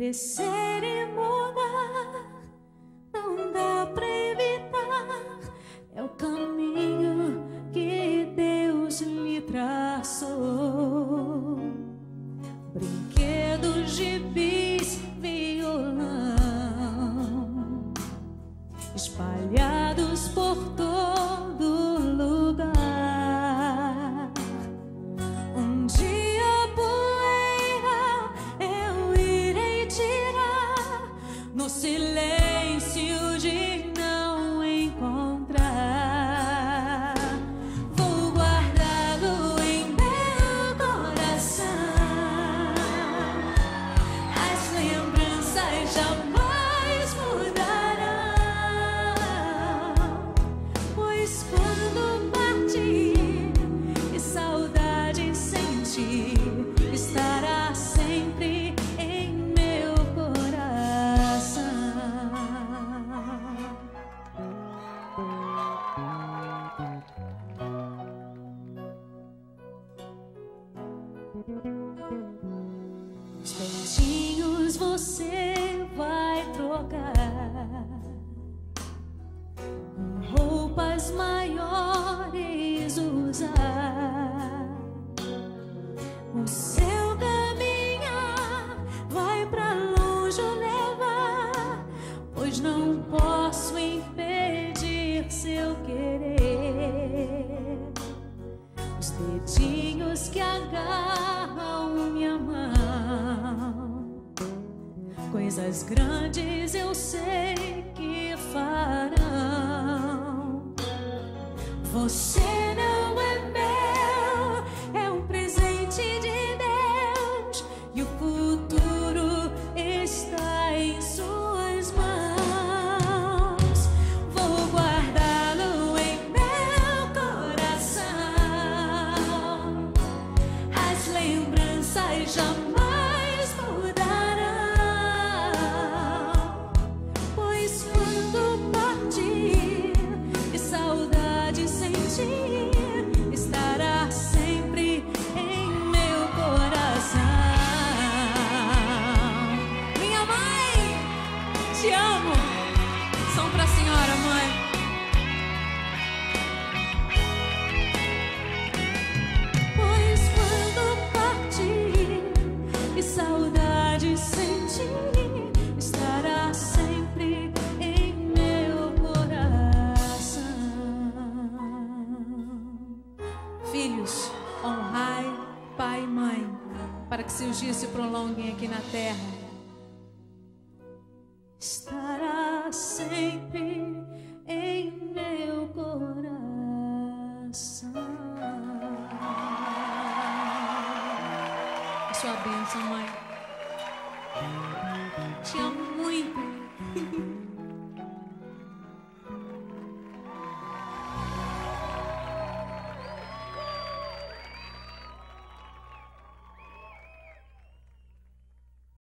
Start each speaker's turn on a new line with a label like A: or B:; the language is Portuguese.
A: crescer e mudar, não dá pra evitar. É o caminho que Deus lhe traçou. Brinquedos, gibis, violão, espalhados por todo lugar. Um dia a poeira eu irei tirar, no silêncio de não encontrar. Vou guardá-lo em meu coração. As lembranças jamais mudarão, pois quando partir e saudade sentir, estará sempre em meu coração. Os beijinhos você vai trocar com roupas maiores usar. O seu caminhar vai pra longe o levar, pois não posso impedir seu querer. Os dedinhos que agarram minha mão, coisas grandes eu sei que farão. Você não é meu, é um presente de Deus, e o futuro está em suas mãos. Vou guardá-lo em meu coração. As lembranças jamais mudarão, pois quando partir e saudade sentir, estará sempre em meu coração. Minha mãe, te amo. Som pra senhora, mãe. Pois quando partir e saudade sentir, estará sempre em meu coração. Filhos, honrai pai e mãe, para que seus dias se prolonguem aqui na terra. Estará sempre em meu coração. A sua bênção, mãe.